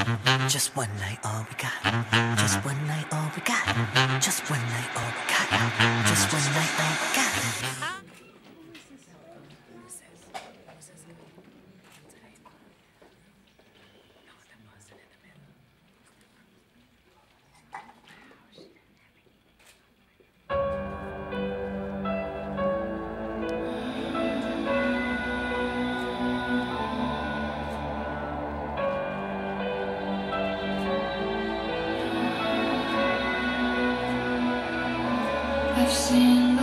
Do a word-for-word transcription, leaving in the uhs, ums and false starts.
Just one night, all we got. Just one night, all we got. Just one night, all we got. Just one night, all we got. I've seen